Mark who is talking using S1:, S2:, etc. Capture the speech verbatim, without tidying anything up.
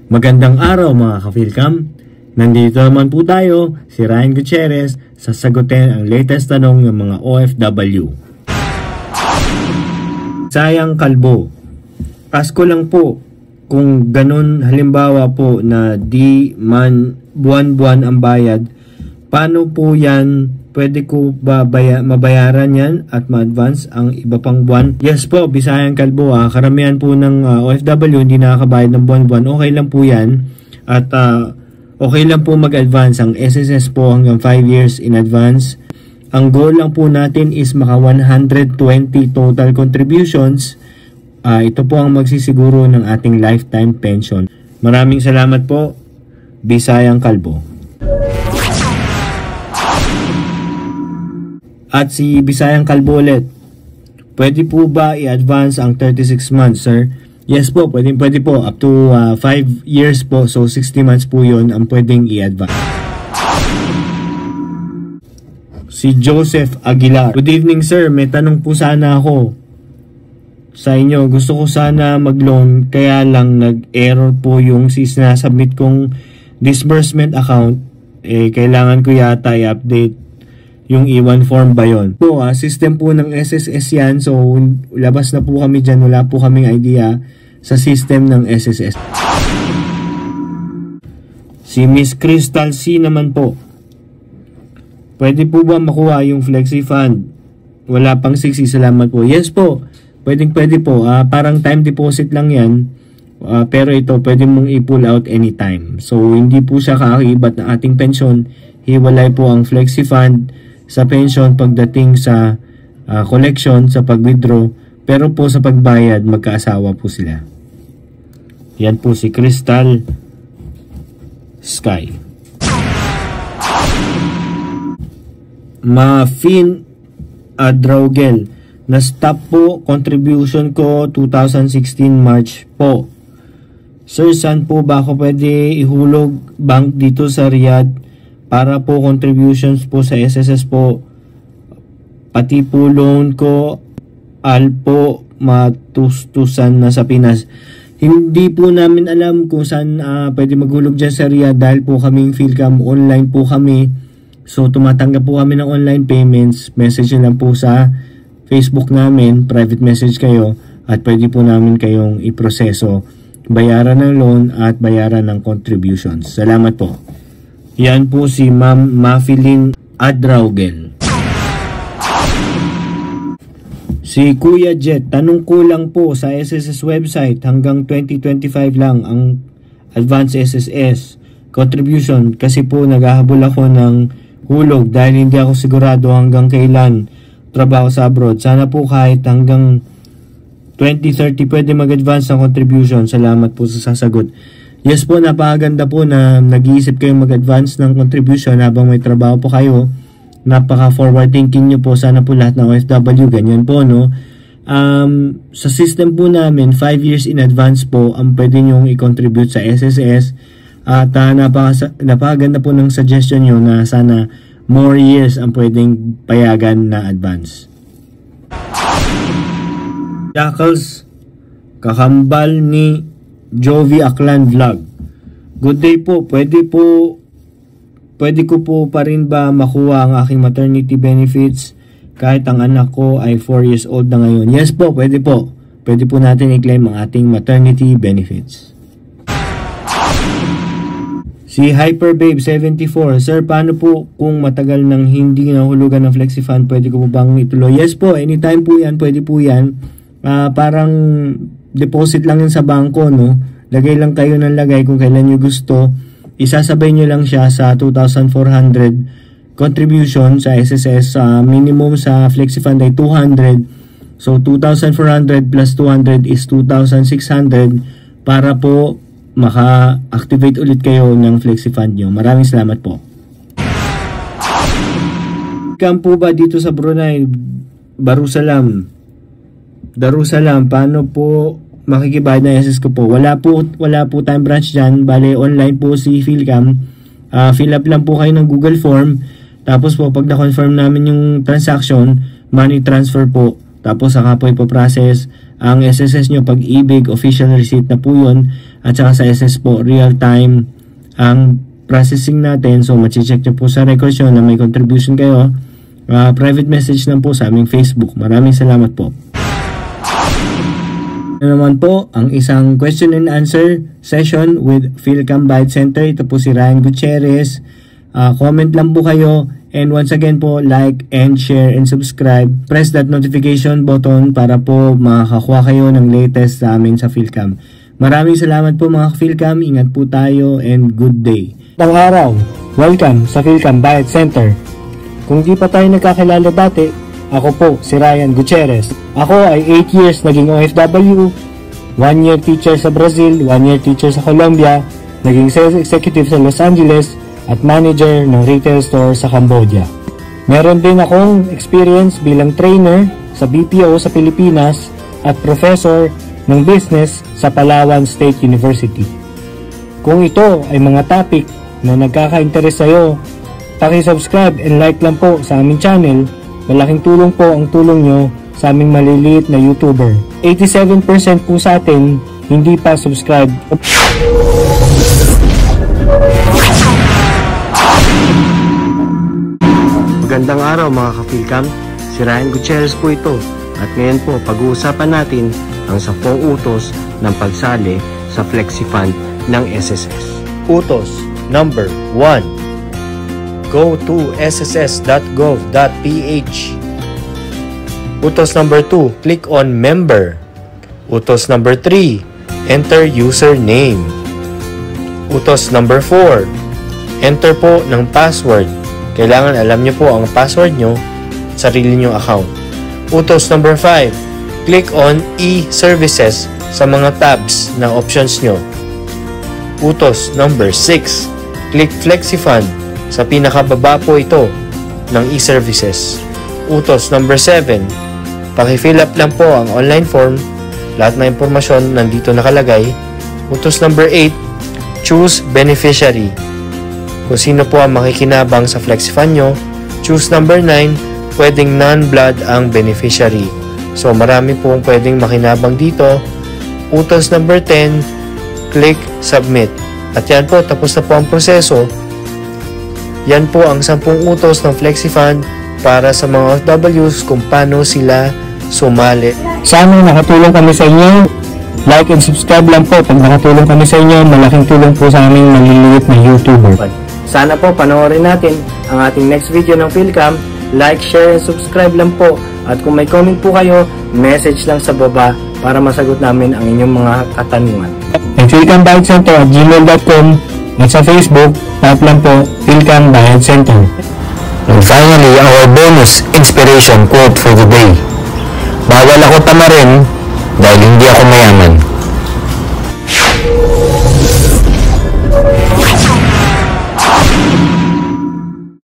S1: Magandang araw mga ka-FilCam. Nandito naman po tayo, si Ryan Gutierrez, sasagutin ang latest tanong ng mga O F W. Sayang kalbo. Ask ko lang po, kung ganun halimbawa po na di man buwan-buwan ang bayad, paano po yan, pwede ko ba baya, mabayaran yan at ma-advance ang iba pang buwan? Yes po, Bisayang kalbo, ah. Karamihan po ng uh, O F W hindi nakakabayad ng buwan-buwan. Okay lang po yan. At uh, okay lang po mag-advance. Ang S S S po hanggang five years in advance. Ang goal lang po natin is maka one hundred twenty total contributions. Uh, ito po ang magsisiguro ng ating lifetime pension. Maraming salamat po, Bisayang kalbo. At si Bisayang kalbo ulit, pwede po ba i-advance ang thirty-six months, sir? Yes po, pwede, pwede po. Up to uh, five years po, so sixty months po yun ang pwedeng i-advance. Si Joseph Aguilar. Good evening, sir. May tanong po sana ako sa inyo. Gusto ko sana mag-loan, kaya lang nag-error po yung sinasubmit kong disbursement account. Eh, kailangan ko yata i-update yung E one form ba yun? Po, ah, system po ng S S S yan. So, labas na po kami dyan. Wala po kaming idea sa system ng S S S. Si Miss Crystal C naman po. Pwede po ba makuha yung Flexi Fund? Wala pang sixty. Salamat po. Yes po. Pwedeng pwede po. Ah, parang time deposit lang yan. Uh, pero ito, pwede mong i-pull out anytime. So, hindi po siya kaakibat ng ating pensyon. Hiwalay po ang Flexi Fund sa pension pagdating sa uh, collection, sa pag-withdraw. Pero po sa pagbayad, magkaasawa po sila. Yan po si Crystal Sky. Ma-Fin Adraugel. Na-stop po contribution ko two thousand sixteen March po. Sir, saan po ba ako pwede ihulog bank dito sa Riyadh para po contributions po sa S S S po? Pati po loan ko al po matustusan na sa Pinas. Hindi po namin alam kung saan uh, pwede maghulog dyan sa Riyadh dahil po kaming FilCam, online po kami. So tumatanggap po kami ng online payments. Message lang po sa Facebook namin, private message kayo at pwede po namin kayong iproseso. Bayaran ng loan at bayaran ng contributions. Salamat po. Yan po si Ma'am Mafilin Adraugel. Si Kuya Jet, tanong ko lang po sa S S S website hanggang twenty twenty-five lang ang advance S S S contribution kasi po naghahabol ako ng hulog dahil hindi ako sigurado hanggang kailan trabaho sa abroad. Sana po kahit hanggang twenty thirty pwede mag-advance ng contribution. Salamat po sa sasagot. Yes po, napakaganda po na nag-iisip kayong mag-advance ng contribution habang may trabaho po kayo. Napaka-forward thinking nyo po. Sana po lahat ng O F W, ganyan po, no? Um, sa system po namin, five years in advance po ang pwede nyong i-contribute sa S S S. At uh, napaka, napakaganda po ng suggestion nyo na sana more years ang pwedeng payagan na advance. Jackals, kakambal ni Jovi Aklan Vlog. Good day po. Pwede po pwede ko po pa rin ba makuha ang aking maternity benefits kahit ang anak ko ay four years old na ngayon? Yes po, pwede po. Pwede po natin i-claim ang ating maternity benefits. Si Hyperbabe seventy-four. Sir, paano po kung matagal nang hindi nahulugan ng Flexi Fund? Pwede ko po bang ituloy? Yes po, anytime po yan. Pwede po yan. Uh, parang deposit lang yun sa bangko, no? Lagay lang kayo ng lagay kung kailan nyo gusto. Isasabay nyo lang siya sa two thousand four hundred contribution sa S S S. Uh, minimum sa FlexiFund ay two hundred. So, two thousand four hundred plus two hundred is two thousand six hundred para po maka-activate ulit kayo ng FlexiFund nyo. Maraming salamat po. Kam po ba dito sa Brunei? Darussalam. Darussalam, paano po makikibayad na S S ko po? Wala po, wala po tayong branch dyan. Bale, online po si FilCam. Uh, fill up lang po kayo ng Google Form. Tapos po, pag na-confirm namin yung transaction, money transfer po. Tapos, saka po ipoprocess ang S S S nyo. Pag-ibig, official receipt na po yun. at saka sa S S po, real time ang processing natin. So machi-check nyo po sa records nyo na may contribution kayo. Uh, private message lang po sa aming Facebook. Maraming salamat po. Ano naman po ang isang question and answer session with FilCam Bayad Center. Ito po si Ryan Gutierrez. Uh, comment lang po kayo, and once again po, like and share and subscribe. Press that notification button para po makakuha kayo ng latest sa amin sa FilCam. Maraming salamat po mga FilCam. Ingat po tayo and good day. Tang araw, welcome sa FilCam Bayad Center. Kung di pa tayo nagkakilala dati, ako po si Ryan Gutierrez. Ako ay eight years naging O F W, one year teacher sa Brazil, one year teacher sa Colombia, naging sales executive sa Los Angeles, at manager ng retail store sa Cambodia. Meron din akong experience bilang trainer sa B P O sa Pilipinas at professor ng business sa Palawan State University. Kung ito ay mga topic na nagkaka-interest sa'yo, paki-subscribe and like lang po sa aming channel. Malaking tulong po ang tulong nyo sa aming maliliit na YouTuber. eighty-seven percent po sa atin hindi pa subscribe. Magandang araw mga ka-FilCam, si Ryan Gutierrez po ito, at ngayon po pag-uusapan natin ang sampung utos ng pagsali sa Flexi Fund ng S S S. Utos number one. Go to S S S dot gov dot p h. Utos number two, click on Member. Utos number three, enter username. Utos number four, enter po ng password. Kailangan alam nyo po ang password nyo, sarili nyo account. Utos number five, click on e-services sa mga tabs na options nyo. Utos number six, click FlexiFund. Sa pinakababa po ito ng e-services. Utos number seven, paki-fill up lang po ang online form. Lahat ng impormasyon nandito nakalagay. Utos number eight, choose beneficiary. Kung sino po ang makikinabang sa FlexiFund nyo. Choose number nine, pwedeng non-blood ang beneficiary. So marami po pwedeng makinabang dito. Utos number ten, click submit. At yan po, tapos na po ang proseso. Yan po ang sampung utos ng FlexiFund para sa mga O F Ws kung paano sila sumali. Sana nakatulong kami sa inyo. Like and subscribe lang po pag nakatulong kami sa inyo. Malaking tulong po sa aming maliliit na YouTuber. Sana po panoorin natin ang ating next video ng FilCam. Like, share, and subscribe lang po. At kung may comment po kayo, message lang sa baba para masagot namin ang inyong mga katanungan. At FilCam Bayad Center at gmail dot com. At sa Facebook, type lang po FilCam Bayad Center.
S2: And finally, our bonus inspiration quote for the day. Bawal ako tamarin